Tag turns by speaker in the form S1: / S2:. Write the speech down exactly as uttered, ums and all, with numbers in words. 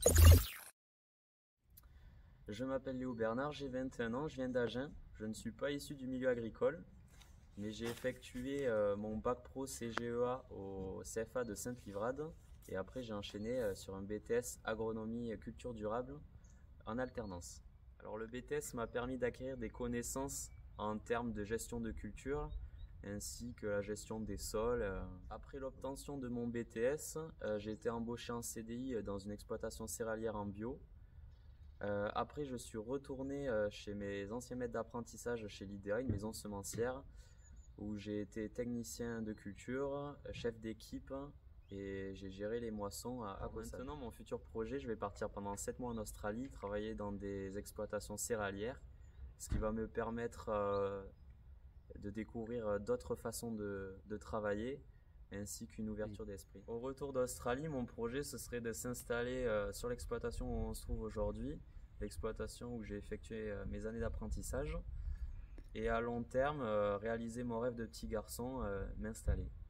S1: Je m'appelle Léo Bernard, j'ai vingt et un ans, je viens d'Agen. Je ne suis pas issu du milieu agricole, mais j'ai effectué euh, mon bac pro C G E A au C F A de Sainte-Livrade et après j'ai enchaîné euh, sur un B T S agronomie et culture durable en alternance. Alors le B T S m'a permis d'acquérir des connaissances en termes de gestion de culture ainsi que la gestion des sols. Après l'obtention de mon B T S, euh, j'ai été embauché en C D I dans une exploitation céréalière en bio. Euh, après, je suis retourné euh, chez mes anciens maîtres d'apprentissage chez l'I D A, une maison semencière, où j'ai été technicien de culture, chef d'équipe et j'ai géré les moissons à, à Caussade. Maintenant, mon futur projet, je vais partir pendant sept mois en Australie, travailler dans des exploitations céréalières, ce qui va me permettre euh, de découvrir d'autres façons de, de travailler ainsi qu'une ouverture d'esprit. Au retour d'Australie, mon projet ce serait de s'installer euh, sur l'exploitation où on se trouve aujourd'hui, l'exploitation où j'ai effectué euh, mes années d'apprentissage, et à long terme euh, réaliser mon rêve de petit garçon, euh, m'installer.